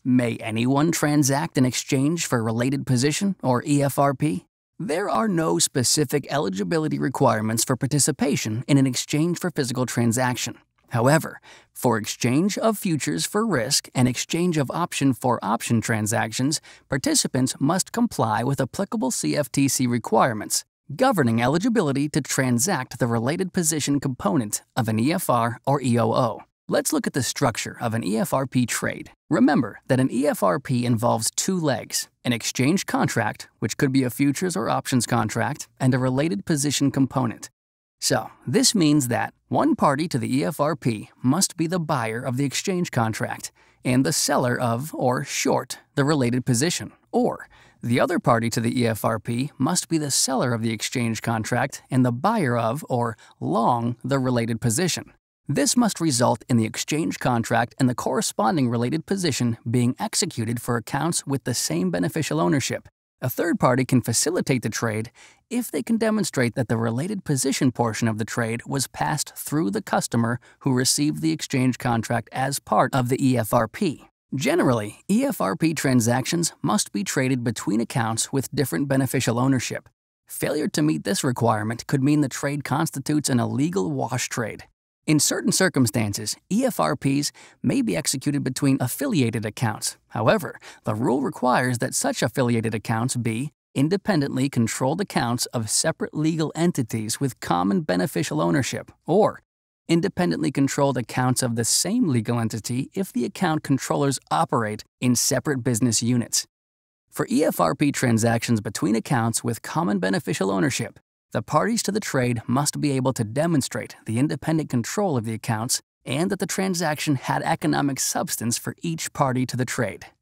May anyone transact an exchange for related position, or EFRP? There are no specific eligibility requirements for participation in an exchange for physical transaction. However, for exchange of futures for risk and exchange of option for option transactions, participants must comply with applicable CFTC requirements governing eligibility to transact the related position component of an EFR or EOO. Let's look at the structure of an EFRP trade. Remember that an EFRP involves two legs: an exchange contract, which could be a futures or options contract, and a related position component. So, this means that one party to the EFRP must be the buyer of the exchange contract and the seller of, or short, the related position, or the other party to the EFRP must be the seller of the exchange contract and the buyer of, or long, the related position. This must result in the exchange contract and the corresponding related position being executed for accounts with the same beneficial ownership. A third party can facilitate the trade if they can demonstrate that the related position portion of the trade was passed through the customer who received the exchange contract as part of the EFRP. Generally, EFRP transactions must be traded between accounts with different beneficial ownership. Failure to meet this requirement could mean the trade constitutes an illegal wash trade. In certain circumstances, EFRPs may be executed between affiliated accounts. However, the rule requires that such affiliated accounts be independently controlled accounts of separate legal entities with common beneficial ownership, or independently controlled accounts of the same legal entity if the account controllers operate in separate business units. For EFRP transactions between accounts with common beneficial ownership, the parties to the trade must be able to demonstrate the independent control of the accounts and that the transaction had economic substance for each party to the trade.